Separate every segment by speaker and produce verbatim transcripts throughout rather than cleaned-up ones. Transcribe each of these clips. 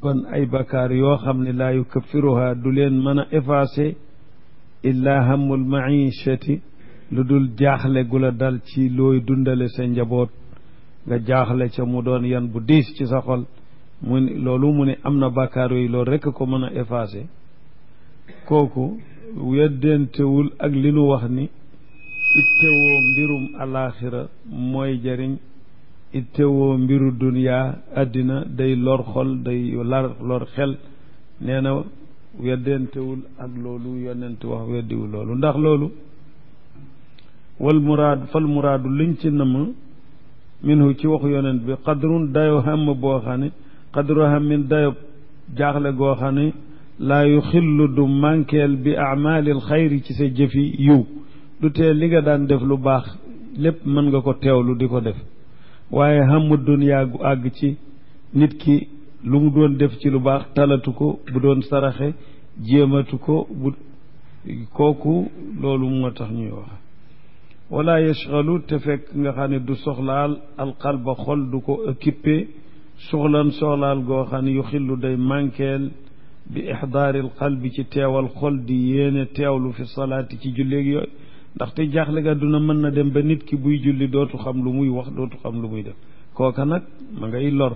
Speaker 1: zunuban ay bakaar yoo xam ne laa yukaffiruha du leen mën a effacer illa hammul maishati lu dul jaaxle gu la dal ci looy dundale sa njaboot nga jaaxle ca mu doon yan bu diis ci sa xol mu ne loolu mu ne am na bàkkaar yooyu loolu rekk ko mën a effacer kooku weddentewul ak li nu wax ni ittewoo mbirum alaaxira mooy jariñ ittewoo mbiru duniyaa àddina day lor xol day lar lor xel nee na weddentewul ak loolu yonent wax weddiwul loolu ndax loolu wal muraad fal muraadu liñ ci nam minhu ci waxu yonent bi qadrun dayo xam boo xam ne qadru hammin dayo jaaxle goo xam ne laa yu xillu du mànkeel bi amalil xayri ci sa jëfi yiw du tee li nga daan def lu baax lépp mën nga ko teewlu di ko def waaye xamu duniyaa gu àgg ci nit ki lu mu doon def ci lu baax talatu ko bu doon saraxe jéematu ko bu kooku loolu moo tax ñuy wax wala yashgalu te fekk nga xam ne du soxlaal alqalba xol du ko occupé soxlan soxlaal goo xam ne yu xillu day mànkeel bi ixdaaril qalbi ci teewal xol di yéene teewlu fi salaati ci julleeg yooyu ndaxte jaaxle ga duna mën na dem ba nit ki buy julli dootu xam lu muy wax dootu xam lu muy def kooka nag ma ngay lor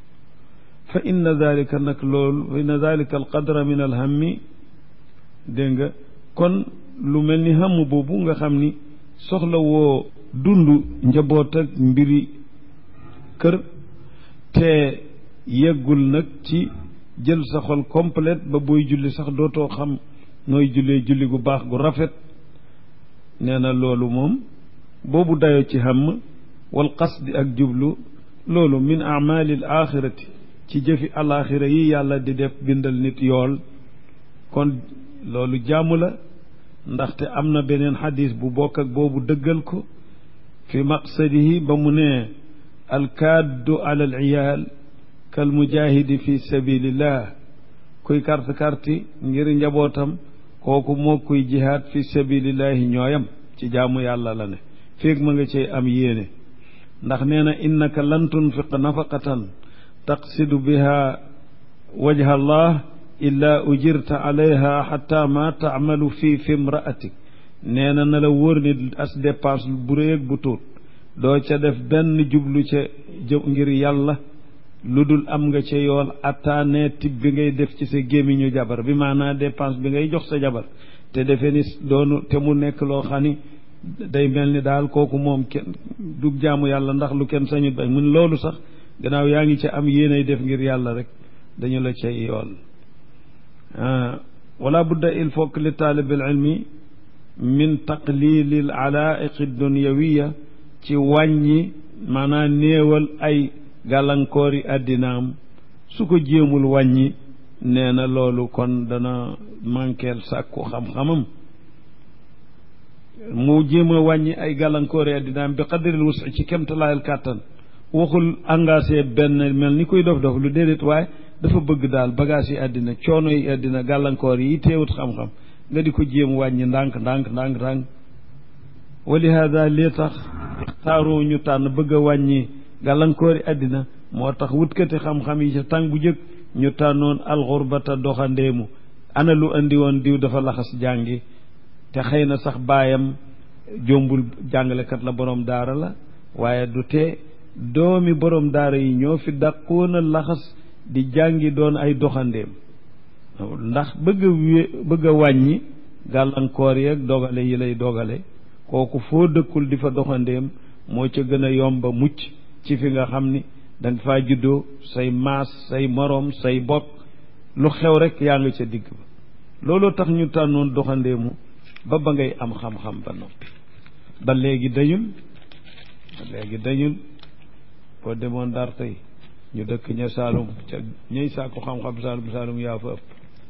Speaker 1: fa inna dalika nag loolu fa inna dalika al qadra min al hammi dégg nga kon lu mel ni hamm boobu nga xam ni soxla woo dund njaboot ak mbiri kër te yeggul nag ci jël sa xol complète ba booy julli sax dootoo xam nooy jullee julli gu baax gu rafet nee na loolu moom boobu dayo ci xam wal qasdi ak jublu loolu min amalil axirati ci jëfi alaxira yi yàlla di def bindal nit yool kon loolu jaamu la ndaxte am na beneen xadis bu bokk ak boobu dëggal ko fi maqsadihi ba mu ne alkaaddu ala al iyaal kal mujahidi fi sabilillah kuy karte karti ngir njabootam kooku moo kuy jihaad fi sabilillahi ñooyam ci jaamu yàlla la ne féeg ma nga cay am yéene ndax nee na innaka lan tunfiq nafaqatan taqsidu biha wajha allah illa ujirta alayha xata ma taamalu fi fi imraatik nee na na la wóor ni as dépense bu réeg bu tuut doo ca def benn jublu ca jë ngir yàlla lu dul am nga ca yool attaane tib bi ngay def ci sa gémmiñu jabar bi maanaa dépense bi ngay jox sa jabar te defe ni doonu te mu nekk loo xam ni day mel ni daal kooku moom kenn du jaamu yàlla ndax lu kenn sañut bañ mun loolu sax gannaaw yaa ngi ca am yéenay def ngir yàlla rek dañu la ca yool wala budda il faut que li taalib al ilmi min taqlilil alaiqi dunyawiya ci wàññi maanaa néewal ay gàllankoori àddinaam su ko jéemul wàññi nee na loolu kon dana manqueel sàkku xam-xamam mu jéem a wàññi ay gàllankoori àddinaam bi qadril wus'i ci kemtalaayal kàttan waxul engagé benn mel ni kuy dof dof lu déedéet waaye dafa bëgg daal bagage yi àddina coono yi àddina gàllankoor yi teewut xam-xam nga di ko jéem wàññi ndànk ndànk ndànk ndànk wa li hada lii tax taaroo ñu tànn bëgg a wàññi gàllankoori àddina moo tax wutkati xam-xam yi ca tàng bu jëkk ñu tànnoon alxurbata doxandeemu ana lu andi woon diw dafa laxas jàngi te xëy na sax baayam jombul jàngalekat la borom daara la waaye du tee doomi borom daara yi ñoo fi dàqoon a laxas di jàngi doon ay doxandeem ndax bëgg a wé bëgg a wàññi gàllankoor yi ak dogale yi lay dogale kooku foo dëkkul di fa doxandeem moo ca gën a yomba mucc ci fi nga xam ni danga faa juddoo say maas say moroom say bokk lu xew rek yaa nga ca digg ba looloo tax ñu tànnoon doxandeemu ba ba ngay am xam-xam ba noppi ba léegi dañul ba léegi dañul boo demoon Ndar tey ñu dëkk ña Saalum ca ñëy sàkku xam-xam Saalum Saalum yaa fa ëpp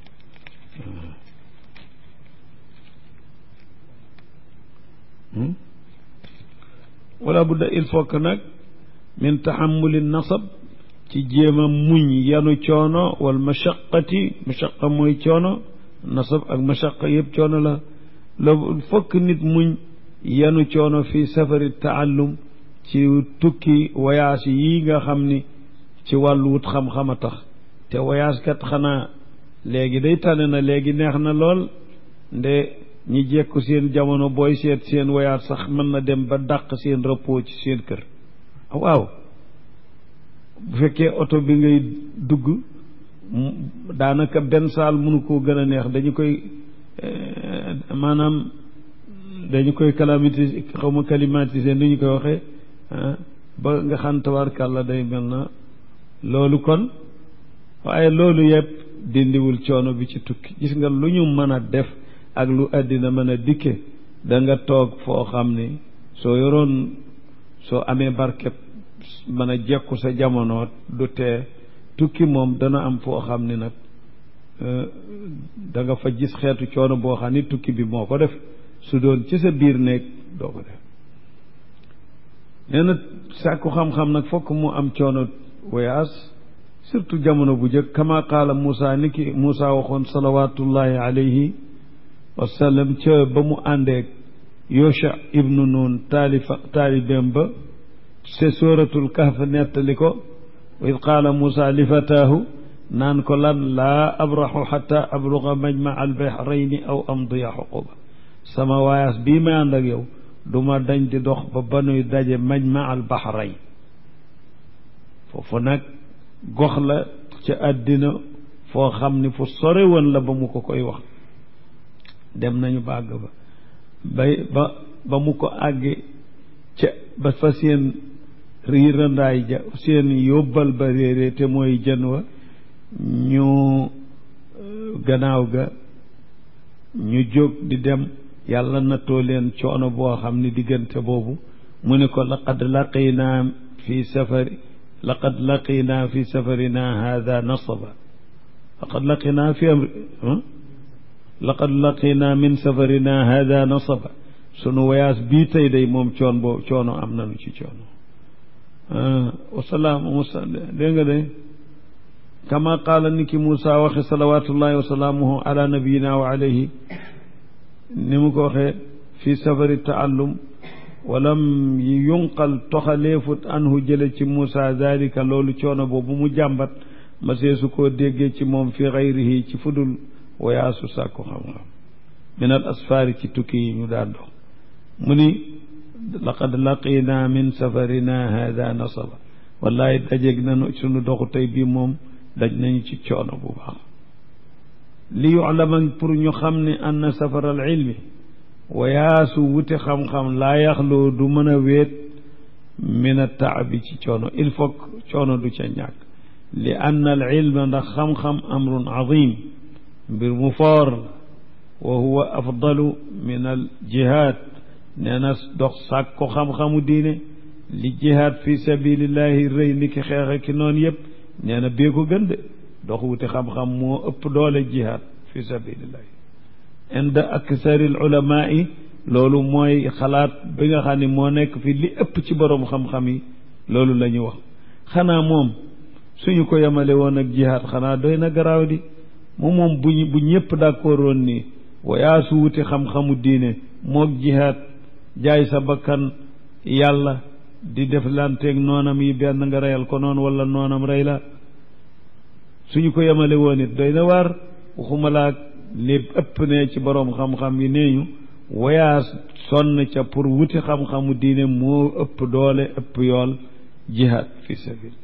Speaker 1: wala budda il faut que nag min taxamuli nasab ci jéem a muñ yanu coono wal mashaqati mashaqa mooy coono nasab ak mashaqa yëpp coono la la fokk nit muñ yanu coono fi safari taallum ci tukki voyage yi nga xam ni ci wàllu wut xam-xam a tax te voyage kat xanaa léegi day tane na léegi neex na lool nde ñi jekku seen jamono booy seet seen voyage sax mën na dem ba dàq seen repos ci seen kër waaw bu fekkee oto bi ngay dugg daanaka benn saal mënu koo gën a neex dañu koy maanaam dañu koy calamité xaw ma climatiser ni ñu koy waxee ba nga xam tabarkàlla day mel na loolu kon waaye loolu yëpp dindiwul coono bi ci tukki gis nga lu ñu mën a def ak lu àddina mën a dikke da nga toog foo xam ni soo yoroon soo amee barket mën a jekku sa jamono du tee tukki moom dana am foo xam ni nag da nga fa gis xeetu coono boo xam ni tukki bi moo ko def su doon ci sa biir néeg doo ko def nee na sàkku xam-xam nag fokk mu am coono voyage surtout jamono bu jëkk kama qaala Moussa ni ki Moussa waxoon salawatullahi alayhi wasallam ca ba mu àndeeg Yosha ibnu Nun taalifa taalibeem ba c'est suratul kahf nettali ko wa id qaala Moussa li fataahu naan ko lan laa abraxu xata abluga majma al bahrayni aw amdiya xuquba sama waayas bii may ànd ak yow du ma dañ di dox ba banuy daje majma al bahrayn foofu nag gox la ca àddina foo xam ni fu sore woon la ba mu ko koy wax dem nañu ba àgg ba bay ba ba mu ko àgge ca ba fa seen riirandaay ja seen yóbbal ba réeré te mooy jën wa ñu gannaaw ga ñu jóg di dem yàlla nattoo leen coono boo xam ni diggante boobu mu ne ko laqad laqinaa fi safari laqad laqinaa fi safarina hada nasaba laqad laqinaa fi amri laqad laqinaa min safarina hada nasaba sunu voyage bii tey day moom coon boobu coono am nañu ci coono wasalaam Moussa dégg nga de kama qaala ni ki Moussa waxe salawatullahi wa salaamuhu ala nabiyina wa alayhi ni mu ko waxee fi safari taallum walam yunqal toxaleefut anhu jële ci Moussa zalika loolu coono boobu mu jàmbat ma seesu koo déggee ci moom fi xayrihi ci fudul wayaasu sàkku xam-xam min al asfaari ci tukki yi ñu daan dox mu ni laqad laqina min safarina hada nasaba wallahi dajeeg nanu sunu doxu tey bii moom daj nañu ci coono bu baax li yuclaman pour ñu xam ne ann safar al ilmi wayaasu wuti xam-xam laa yaxloo du mën a wéet min a taabi ci coono il faut coono du ca ñàkk li ann al ilma ndax xam-xam amrun azim mbir mu foor la wa huwa afdalu min al jihaad nee na dox sàkk ko xam-xamu diine li jihaad fi sabilillahi rëy ni ki xeex ki noonu yëpp nee na bee ko gën de dox wuti xam-xam moo ëpp doole jihaad fi sabilillahi inda aksaril ulamaa yi loolu mooy xalaat bi nga xam ne moo nekk fi li ëpp ci boroom xam-xam yi loolu la ñu wax xanaa moom suñu ko yemale woon ak jihaad xanaa doy na garaaw di mu moom bu bu ñëpp d'accord woon nii wayaasu wuti xam-xamu diine moog jihaad jaay sa bakkan yàlla di def lanteeg noonam yi benn nga reyal ko noonu wala noonam rey la suñu ko yemale woon it doy na waar waxumalaak li ëpp ne ci boroom xam-xam yi nee ñu wayaas sonn ca pour wuti xam-xamu diine moo ëpp doole ëpp yool jihaad fi sabilillah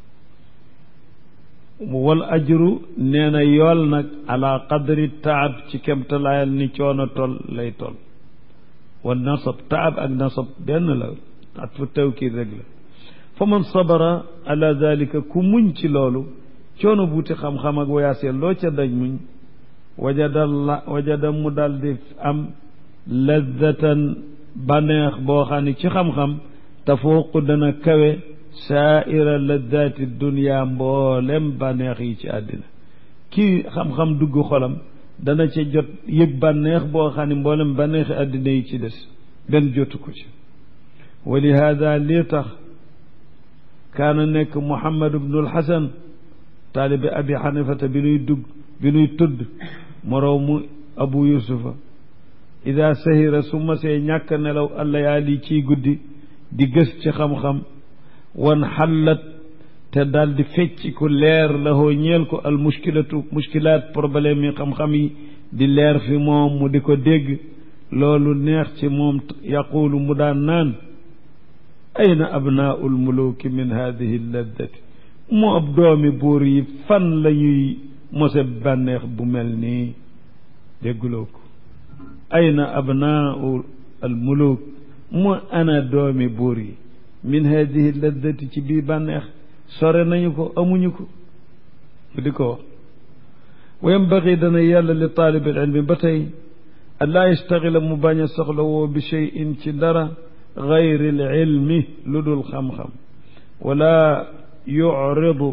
Speaker 1: wal ajru nee na yool nag ala qadri taab ci kemtalaayal ni coono tol lay tol wal nasab taab ak nasab benn la at fu tawkiid rek la fa man sabara ala dalika ku muñ ci loolu coono buuti xam-xam ak wayaasee loo ca daj muñ wajada la wajada mu dal di am laddatan bànneex boo xam ne ci xam-xam tafooqu dana kawe saaira laddaati dunia mboolem bànneex yi ci àddina kii xam-xam dugg xolam dana ca jot yëg bànneex boo xam ne mboolem bànneexi àddina yi ci des benn jotu ko ci wa li hada lii tax kaana nekk Muhammad ibnul Hasan taalibi abi xanifata bi nuy dugg bi nuy tudd moroomu abu yusufa ida sahira su masee ñàkk nelaw allayaali ciy guddi di gës ci xam-xam wan xallat te daal di fecc ku leer la hoo ñeel ko al mushkilatu mushkilaat problème yi xam-xam yi di leer fi moom mu di ko dégg loolu neex ci moom yaqulu mu daan naan ayna abnaau lmuluki min hadihi lladdati mu ab doomi buur yi fan la ñuy mose bànneex bu mel nii dégguloo ko ayna abnaau almuluk mu ana doomi buur yi min hadihi lladdati ci bii bànneex sore nañu ko amuñu ko mu di ko wax wa yambagi dana yàlla li taalibi ilmi ba tey an laa yastaxila mu bañ a soxla woo bi cheyin ci dara gayri l ilmi lu dul xam-xam wala yuridu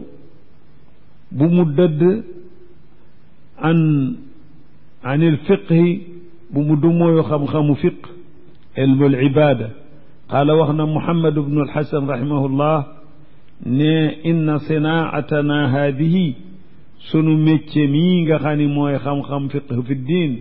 Speaker 1: bu mu dëdd an an il fiqhi bu mu dumooyu xam-xamu fiq ilmu l ibada qaala wax na Muhammad ibnu alxasan rahimahullah ne inna sinaatana haadihi sunu métier mii nga xam ni mooy xam-xam fiq fi diin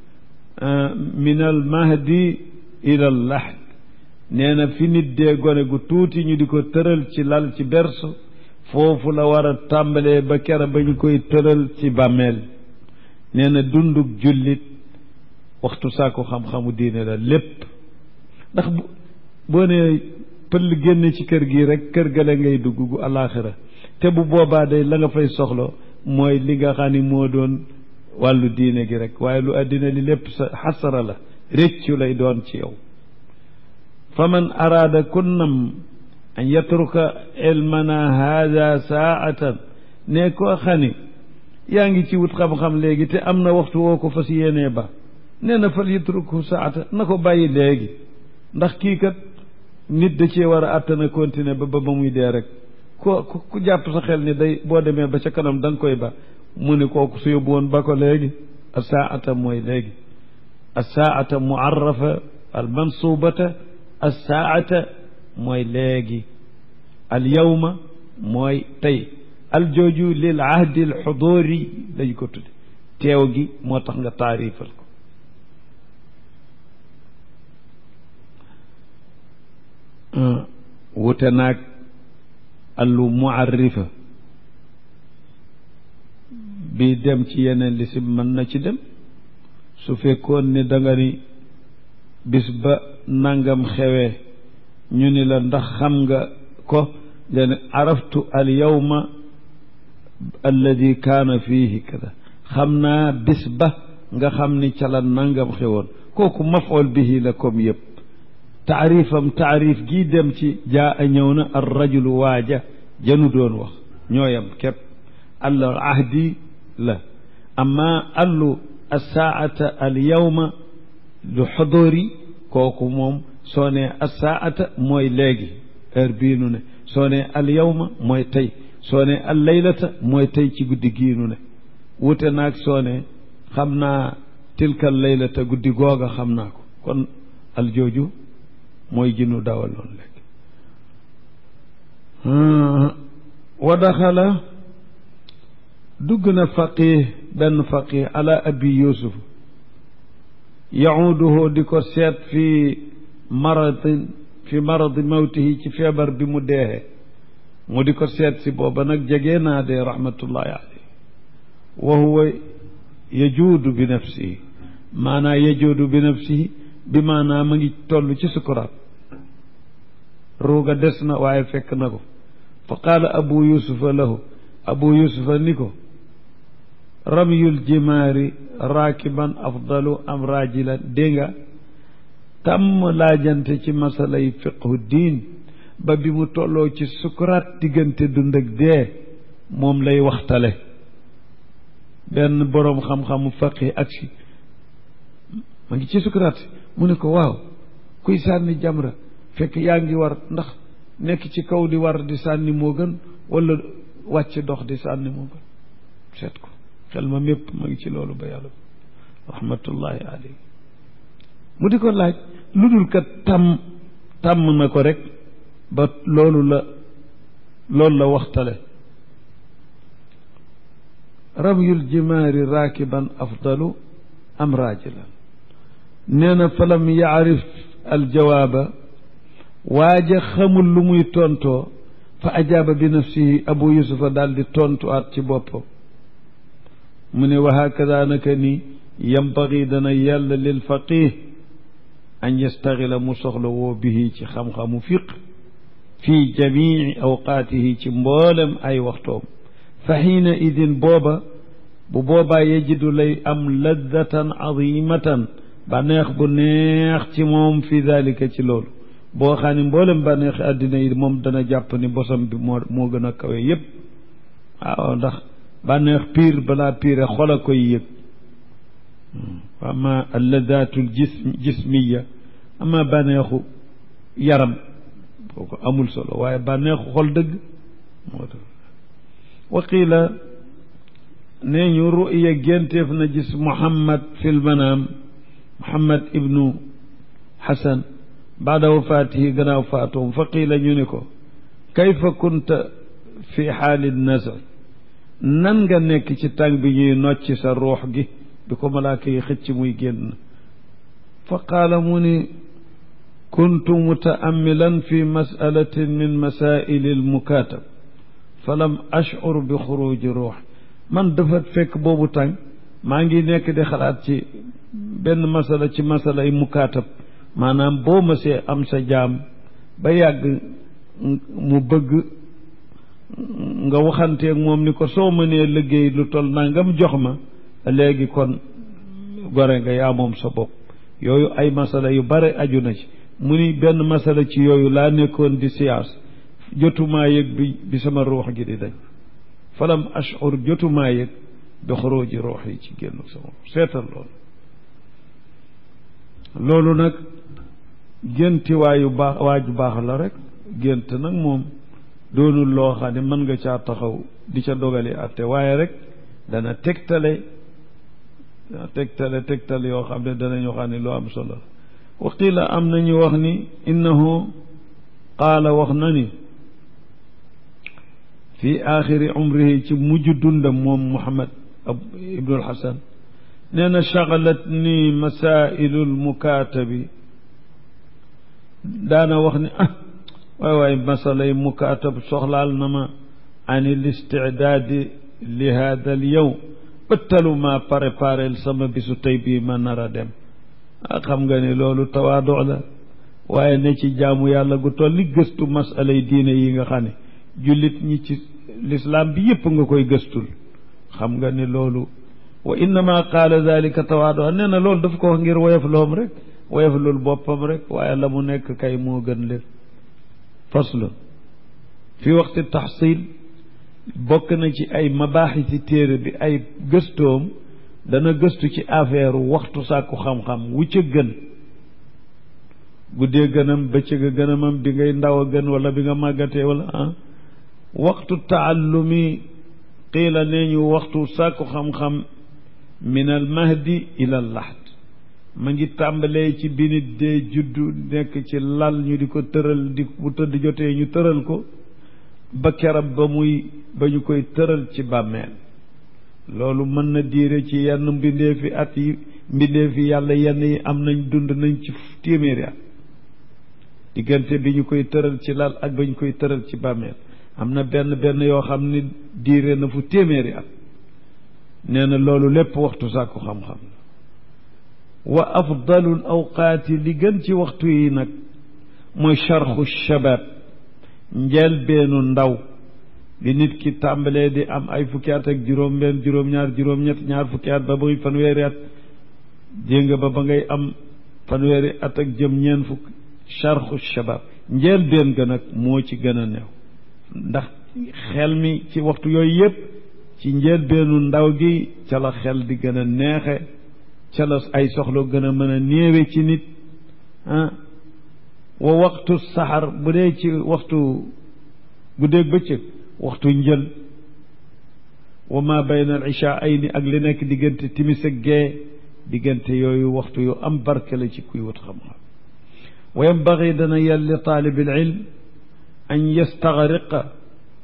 Speaker 1: min al mahdi ila al lahd nee na fi nit dee gone gu tuuti ñu di ko tëral ci lal ci berso foofu la war a tàmbalee ba kera ba ñu koy tëral ci bàmmeel nee na dundug jullit waxtu saako xam-xamu diine la lépp ndax boo nee pël génn ci kër gi rek kër gale ngay dugg gu alaaxira te bu boobaa day la nga fay soxla mooy li nga xam ni moo doon wàllu diine gi rek waaye lu àddina li lépp sa xasara la réccu lay doon ci yow fa man araada kunnam an yatruka ilmana haada saatan ne koo xani yaa ngi ci wut xam-xam léegi te am na waxtu woo ko fas yéenee ba nee na fal yatruku saata na ko bàyyi léegi ndax kii kat nit da cee war a àttana continuer ba ba ba muy dee rek ko ku jàpp sa xel ni day boo demee ba ca kanam da nga koy ba mu ne kooku su yóbbu woon ba ko léegi assaata mooy léegi assaata muarrafa al mansubata assaata mooy léegi al yawma mooy tey al jooju lil ahdi al xuduri lañ ko tudde teew gi moo tax nga taarifal ko wute naag allu muarrifa bi dem ci yeneen lisim mën na ci dem su fekkoon ni da nga ni bis ba nangam xewee ñu ni la ndax xam nga ko nga ne araftu al yawma alladi kaana fiihi kada xam naa bis ba nga xam ni ca la nangam xewoon kooku mafool bihi la comme yëpp taarifam taarif gii dem ci jaa a ñëw na ar rajulu waaja janu doon wax ñooyam képp allu ahdi la amma allu assaata al yawma lu xodóori kooku moom soo ne assaata mooy léegi heure bii nu ne soo ne al yawma mooy tey soo ne al laylata mooy tey ci guddi gii nu ne wute naag soo ne xam naa tilkal laylata guddi googa xam naa ko kon al jooju mooy jinu dawal loon léegi wa daxala dugg na faqih benn faqih ala abi yusuf yahuduhu di ko seet fi maradin fi maradi mawtihi ci feebar bi mu deexee mu di ko seet si booba nag jegee naa dee rahmatullahi alayhi wa huwa yajuudu bi nafsihi maanaa yajuudu bi nafsihi bi maanaa ma ngi toll ci sukuraat ruuga des na waaye fekk na ko fa qaala abu yusufa lahu abu yusufa ni ko ramyul jimaari raakiban afdalu am raajilan dégg nga tàmm laajante ci masalay fiqhu diin ba bi mu tolloo ci sukuraat diggante dund ak dee moom lay waxtale benn boroom xam-xamu faqih ak si ma ngi ci sukuraat si mu ne ko waaw kuy sànni jamra fekk yaa ngi war ndax nekk ci kaw di war di sànni moo gën wala wàcc dox di sànni moo gën seet ko xel ma mépp ma ngi ci loolu ba yàlla rahmatullahi alayhi mu di ko laaj lu dul kat tàmm tàmm na ko rek ba loolu la loolu la waxtale ramyul jimaari raakiban afdalu am raajilan nee na falam yaarif aljawaaba waaja xamul lu muy tontoo fa ajaaba bi nafsihi abu yusufa daal di tontuwaat ci boppam mu ne wa hakada naka ni yambagi dana yàlla lil faqih an yastaxila mu soxla woo bihi ci xam-xamu fiq fii jamii awqaatihi ci mboolem ay waxtoom fa xiina idin booba bu boobaa yajidu lay am laddatan azimatan bànneex bu neex ci moom fi dalika ci loolu boo xam ne mboolem bànneex àddina yi moom dana jàpp ni bosam bi moo moo gën a kawe yépp waaw ndax bànneex piir balaa piire xol a koy yëg ama alladatul jism jismiya ama bànneexu yaram kooku amul solo waaye bànneexu xol dëgg moo tax waqiila nee ñu ruya génteef na gis muhammad fil manaam muhammad ibnu hasan baada wafaatihi gannaaw faatoom fa qiila ñu ni ko kayfa kunta fi xaali nasr nan nga nekk ci tàng bi ñuy nocci sa ruux gi bi ko malaaka yi xëcc muy génn fa qaala mu ni kuntu mutaammilan fi masalatin min masaili almukatab fa lam ashcur bi xuruji ruux man dafa fekk boobu tàng maa ngi nekk di xalaat ci benn masala ci masala yi mukaatab maanaam boo mësee am sa jaam ba yàgg mu bëgg nga waxanteeg moom ni ko soo mënee liggéey lu toll nangam jox ma léegi kon gore nga yaa moom sa bopp yooyu ay masala yu bare aju na ci mu ni benn masala ci yooyu laa nekkoon di siyaas jotumaa yëg bi bi sama ruux gi di dañ falam ashur jotumaa yëg bi xuruji ruux yi ci génn sama seetal loolu loolu nag génti waayu baax waaju baax la rek gént nag moom doonul loo xam ne mën nga caa taxaw di ca dogali atte waaye rek dana tegtale dana tegtale tegtale yoo xam ne danañu xam ne loo am solo wa qiila am nañu wax ni innahu qaala wax na ni fi axiri umrihi ci mujj dundam moom muhammad ibnul hasan nee na shagalat ni masailu lmukaatabi daana wax ni ah waay waay masalay mukaatab soxlaal na ma an il istidaadi li hada al yow ëttalu ma préparel sama bisu tey bii ma nar a dem ah xam nga ne loolu tawaadu la waaye ne ci jaamu yàlla gu toll li gëstu masalay diine yi nga xam ne jullit ñi ci lislaam bi yépp nga koy gëstul xam nga ne loolu wa innama qaala dalika tawaadu nee na loolu daf ko wax ngir woyof loom rek woyof lul boppam rek waaye la mu nekk kay moo gën leen faslu fi waxti taxsil bokk na ci ay mabaaxisi téere bi ay gëstoom dana gëstu ci affaire waxtu sàkku xam-xam wu ca gën guddee gënam bëccëg a gënamam bi ngay ndaw a gën wala bi nga màggatee wala ah waxtu taallumi qiila nee ñu waxtu sàkku xam-xam min al mahdi ila al lahd ma ngi tàmbalee ci bi nit dee juddu nekk ci lal ñu di ko tëral di bu tëdd jotee ñu tëral ko ba kerab ba muy ba ñu koy tëral ci bàmmeel loolu mën na diire ci yenn mbindee fi at yi mbindee fi yàlla yenn yi am nañ dund nañ ci téeméeri at diggante bi ñu koy tëral ci lal ak ba ñu koy tëral ci bàmmeel am na benn benn yoo xam ni diire na fu téeméeri at nee na loolu lépp waxtu sàkku xam-xam wa afdalul awqaati li gën ci waxtu yi nag mooy charxu shabab njëlbeenu ndaw bi nit ki tàmbalee di am ay fukki at ak juróom-benn juróom-ñaar juróom-ñett ñaar fukki at ba ba muy fanweeri at dégg nga ba ba ngay am fanweeri at ak jëm ñeen fukk charxu shabab njëlbeen ga nag moo ci gën a néew ndax xel mi ci waxtu yooyu yëpp ci njëlbeenu ndaw gi ca la xel di gën a neexe ca la ay soxla gën a mën a néewe ci nit ah wa waxtu saxar bu dee ci waxtu guddeeg bëccëg waxtu njël wa ma bayna al ishaayni ak li nekk diggante timis ak gee diggante yooyu waxtu yu am barke la ci kuy wut xam-xam wa yambagi dana yelli taalibil ilm an yastaxriqa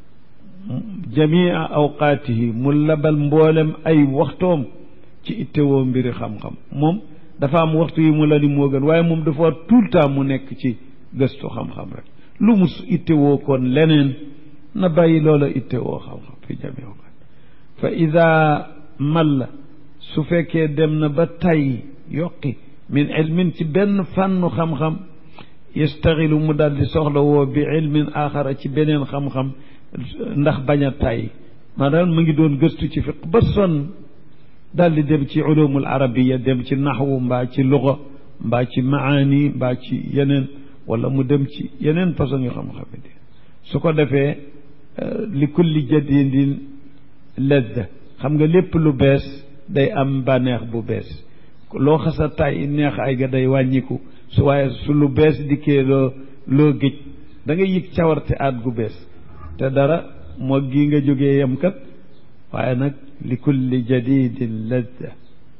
Speaker 1: jamia awqaatihi mu labal mboolem ay waxtoom ci ittewoo mbiri xam-xam moom dafa am waxtu yi mu la ni moo gën waaye moom dafa war tout le temps mu nekk ci gëstu xam-xam rek lu mu ittewoo kon leneen na bàyyi loola itte woo xam-xam fi jami awqaat fa ida malla su fekkee dem na ba tay yokki min ilmin ci benn fànnu xam-xam yastaxilu mu daal di soxla woo bi ilmin axara ci beneen xam-xam ndax bañ a tay maanaam mu ngi doon gëstu ci fiq ba sonn daal di dem ci ulumul arabiya dem ci naxwu mbaa ci luga mbaa ci maani mbaa ci yeneen wala mu dem ci yeneen façon yu xam-xam yi su ko defee li kulli jadidin ladda xam nga lépp lu bees day am bànneex bu bees loo xasa tay neex ay ga day wàññiku su waaye su lu bees dikkee loo loo géej da nga yëg cawarte aat gu bees te dara moo gi nga jógee yem kat waaye nag li kulli jadidin ladda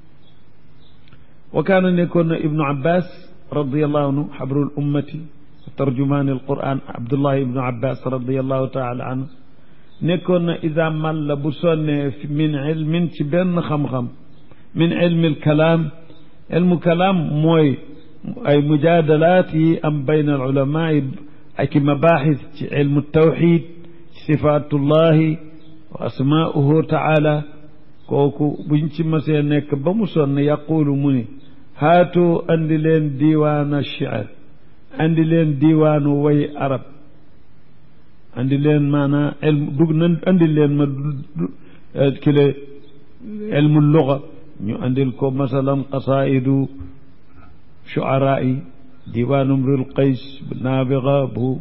Speaker 1: wa kaana nekkoon na ibnu abbas radiallahu anhu xabrul ummati tarjumaani alquran abdullahi ibnu abbas radiallahu taala anhu nekkoon na ida malla bu sonnee min ilmin ci benn xam-xam min ilmi alkalaam ilmu kalaam mooy ay mujaadalaat yi am bayna al ulama yi ak i mabaaxis ci ilmu tawxid sifaatullahi wa asmaauhu taala kooku buñ ci masee nekk ba mu sonn yaqulu mu ni haatu andi leen diiwaana shi'r andi leen diiwaanu way arab andi leen maanaa ilmu dug na andi leen ma kile ilmu luga ñu andil ko masalan qasaidu shu'araa yi diiwaanu imrul qays bu naabiga bu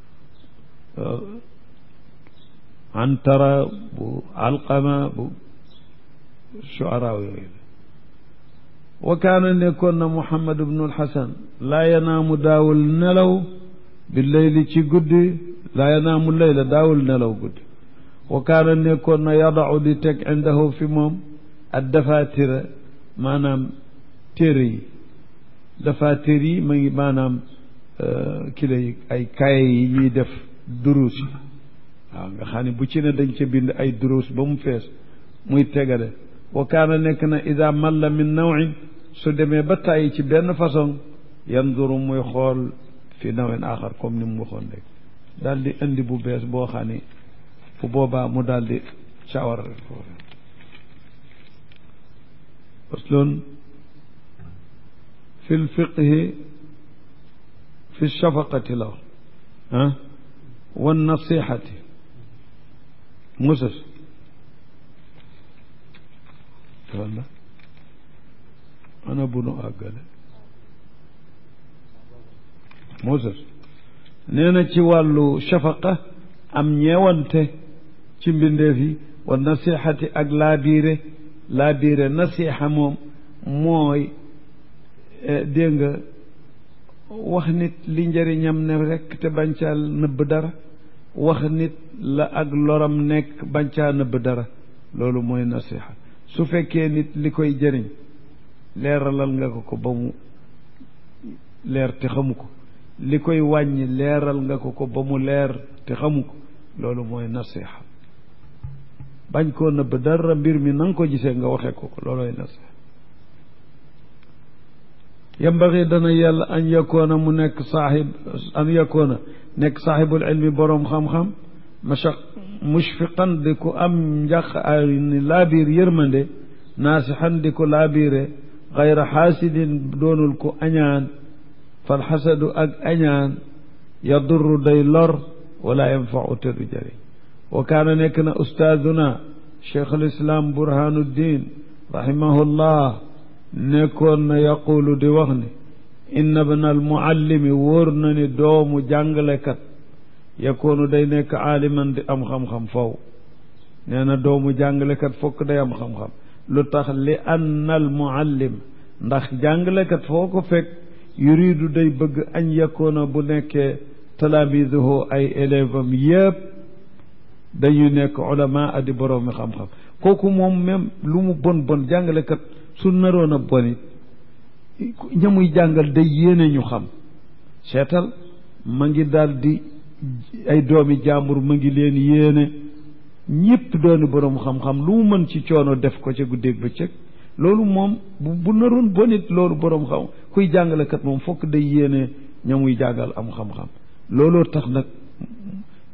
Speaker 1: antara bu alqama bu shu'araa yooyu wa kaana nekkoon na Muhammad ibnu alxasan laa yanaamu daawul nelaw bi leyli ci guddi laa yanaamu leyla daawul nelaw guddi wa kaana nekkoon na yadau di teg indahu fi moom ad dafatira maanaam téere yi dafatir yi ma ngi maanaam kile yi ay kaye yi ñuy def duruus yi waaw nga xam ne bu ci ne dañ ca bind ay duruus ba mu fees muy tegale wa kaana nekk na ida malla min nawin su demee ba tàyyi ci benn façon yanduru muy xool fi nawin axar comme ni mu waxoon rek daal di indi bu bees boo xam ne fu boobaa mu daal di cawar faslun fi lfiqhi fi shafaqati law ah wan nasihati musas walla ana bunu àggale musas nee na ci wàllu shafaqa am ñeewante ci mbindeef yi wa nasihati ak laabiire laabiire nasiha moom mooy dégg nga wax nit li njëriñam ne rekk te bañcaal nëbb dara wax nit la ak loram nekk bañcaa nëbb dara loolu mooy nasiha su fekkee nit li koy jëriñ leeralal nga ko ko ba mu leer te xamu ko li koy wàññi leeral nga ko ko ba mu leer te xamu ko loolu mooy nasiha bañ koo nëbb dara mbir mi na nga ko gisee nga waxee ko ko loolooy nasiha yambaxi dana yàlla an yakoona mu nekk saaxib an yakoona nekk saaxibul ilmi boroom xam-xam mashaq mushfiqan di ko am njaq ay ni laabiir yërmande naasixan di ko laabiire xayra xaasidin doonul ko añaan fal xasadu ak añaan yadurru day lor wala yanfau te du jëriñ wa kaana nekk na ustaaduna cheikh al islam burhanuddin rahimahullah nekkoon na yaqulu di wax ni inna bna al muallimi wóor na ni doomu jàngalekat yakoonu day nekk aaliman di am xam-xam faw nee na doomu jàngalekat fokk day am xam-xam lu tax li anna al muallim ndax jàngalekat foo ko fekk yuridu day bëgg añ yakoona bu nekkee talaamiduhu ay élève am yëpp dañuy nekk ulama adi boroomi xam-xam kooku moom même lu mu bon bon jàngalekat su naroon a bonit ñamuy jàngal day yéene ñu xam seetal ma ngi daal di ay doomi jàmbur ma ngi leen yéene ñëpp dooni boroom xam-xam lu mu mën ci coono def ko ca guddeeg bëccëg loolu moom bu bu naroon bonit loolu boroom xam kuy jàngalekat moom fokk day yéene ñamuy jàngal am xam-xam looloo tax nag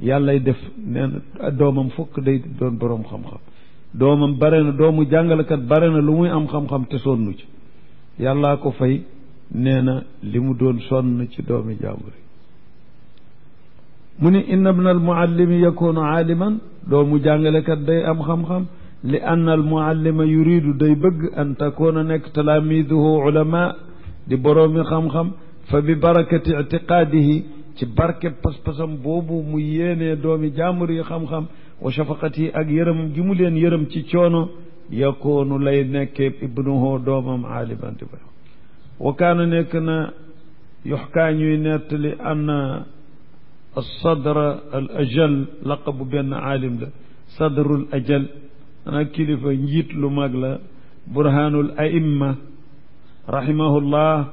Speaker 1: yàllay def nee na doomam fukk day doon boroom xam-xam doomam bare na doomu jàngalekat bare na lu muy am xam-xam te sonnu ci yàllaa ko fay nee na li mu doon sonn ci doomi jàmbur yi mu ni inna ibna al muallimi yakunu aaliman doomu jàngalekat day am xam-xam li anna al muallima yuridu day bëgg an takuna nekk talaamiduhu ulama di boroomi xam-xam fa bi barakati ictiqaadihi ci barke pas-pasam boobu mu yéenee doomi jàmbur yi xam-xam wa shafaqati ak yërëm gi mu leen yërëm ci coono yakoonu lay nekkee ibnuhu doomam aaliman di bay wa kaana nekk na yuxkaa ñuy nettali anna alsadra al ajal laqabu benn aalim la sadrul ajal ana kilifa njiit lu mag la burhanul aimma rahimahullah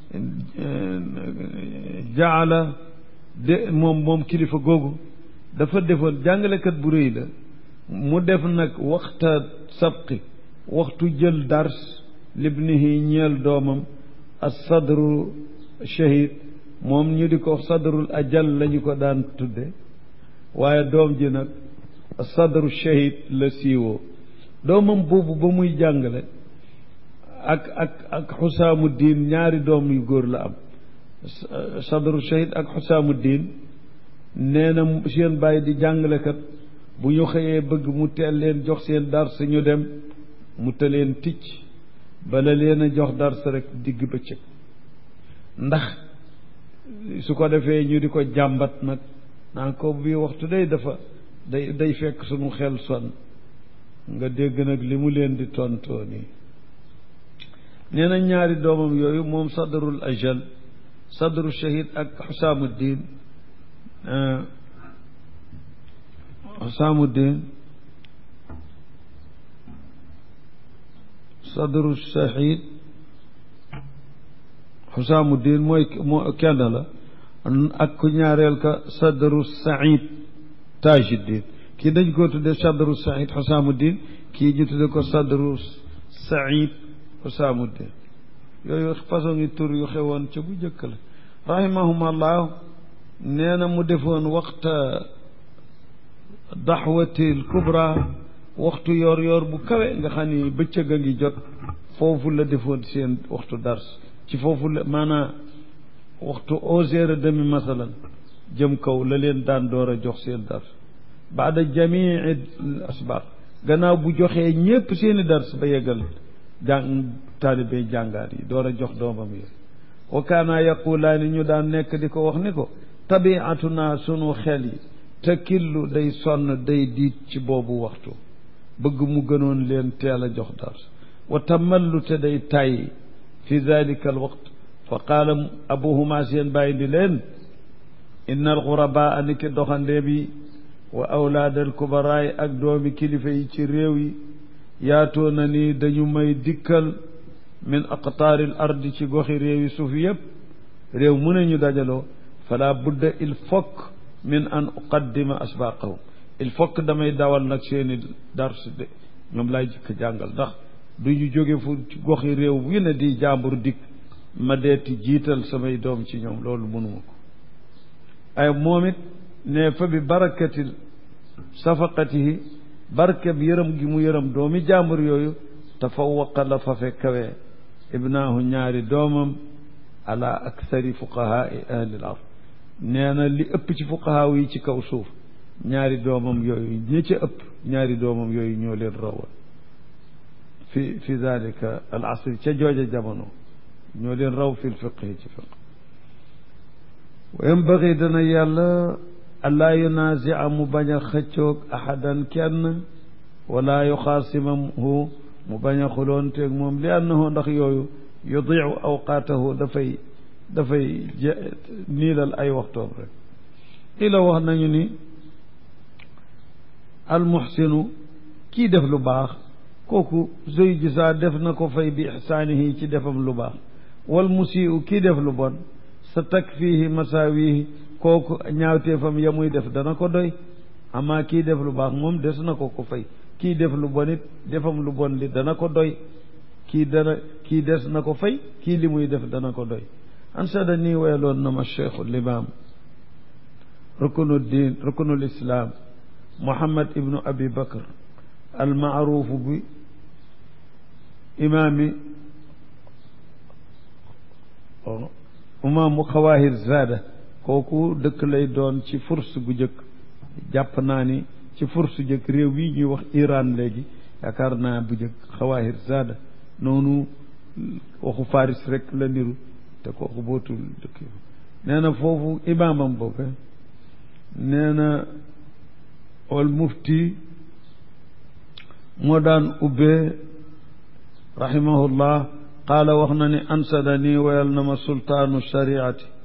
Speaker 1: jaala de moom moom kilifa googu dafa defoon jàngalekat bu rëy la mu def nag waxta sabqi waxtu jël dars libnihi ñeel doomam as sadru shahid moom ñu di ko sadrul ajal lañu ko daan tudde waaye doom ji nag as sadru shahid la siiwoo doomam boobu ba muy jàngale ak ak ak xusaamu diin ñaari doom yu góor la am sadru shahid ak xusaamu diin nee na seen bàyyi di jàngalekat bu ñu xëyee bëgg mu teel leen jox seen dars ñu dem mu te leen ticc bala leen a jox dars rek digg bëccëg ndax su ko defee ñu di ko jàmbat nag naan ko bii waxtu day dafa day day fekk sunu xel sonn nga dégg nag li mu leen di tontoo nii nee na ñaari doomam yooyu moom sadrul ajal sadru shahid ak xusaamuddin xusaamuddin sadru shahid xusaamuddin mooy moo kenn la ak ku ñaareel ka sadru said tajuddin kii dañ ko tudde sadru said xusaamuddin kii ñu tudde ko sadru said xusaamuddin yooyu façon ngi tur yu xewoon ca bu jëkk la rahimahumallah nee na mu defoon waxta daxwatil kubra waxtu yoor yoor bu kawe nga xam ni bëccëg a ngi jot foofu la defoon seen waxtu dars ci foofu la maanaam waxtu onze heures et demi masalan jëm kaw la leen daan door a jox seen dars baada jamii asbaq gannaaw bu joxee ñépp seeni dars ba yeggal jàng taalibe jàngaat yi door a jox doomam yi wa kaana yaqulaani ñu daan nekk di ko wax ni ko tabiatuna sunu xel yi te killu day sonn day diit ci boobu waxtu bëgg mu gënoon leen teel a jox dars wa tamallu te day tàyyi fi dalika al waqt fa qaala abuhuma seen bàyyi di leen inna al xurabaa ni ki doxandeem yi wa awlaad al kubaraay ak doomi kilifa yi ci réew yi yaatoo na ni dañu may dikkal min aqtaari l ardi ci goxi réew yi suuf yëpp réew mu ne ñu dajaloo fala budda il faut min an uqaddima asbaqahum il faut que damay dawal nag seeni dars de ñoom laay jëkk jàngal ndax du ñu jóge fu ci goxi réew wi ne di jàmbur dikk ma deeti jiital samay doom ci ñoom loolu mënuma ko ay moom it ne fa bi barakati safaqatihi barkeb yërëm gi mu yërëm doomi jàmbur yooyu tafawaqa la fafe kawe ibnaahu ñaari doomam ala akthari fuqahaai ahli l ard nee na li ëpp ci fuqahaa yi ci kaw suuf ñaari doomam yooyu ñi ci ëpp ñaari doomam yooyu ñoo leen rawal fi fi dalika al asri ca jooja jamono ñoo leen raw fi l fiqhi ci fiq wa yambagi dana yàlla allaa yunaazia mu bañ a xëccoog ahadan kenn wala yuxaasimahu mu bañ a xuloonteeg moom li annahu ndax yooyu yudiu awqaatahu dafay dafay niilal ay waxtoom rek i la wax nañu ni almuxsinu kii def lu baax kooku zoy gisaa def na ko fay bi ixsaanihi ci defam lu baax wal musii'u kii def lu bon sa takfiihi masaawihi kooku ñaawteefam ya muy def dana ko doy amaa kii def lu baax moom des na ko ko fay kii def lu bon it defam lu bon li dana ko doy kii dana kii des na ko fay kii li muy def dana ko doy ansada nii weeloon na ma cheikhu limaam ruknu diin ruknul islaam Muhammad ibnu Abi Bakr almaaruufu bi imaami imaamu Xawaahir Zaada kooku dëkk lay doon ci furs bu jëkk jàpp naa ni ci furs jëkk réew yi ñuy wax Iran léegi yaakaar naa bu jëkk Xawaahir Zaada noonu waxu Faris rek la niru te kooku bootul dëkk nee na foofu imaamam boobu nee na wal mufti moo daan ubbee rahimahullah qaala wax na ni ansada nii wayal na ma sultaanu shariati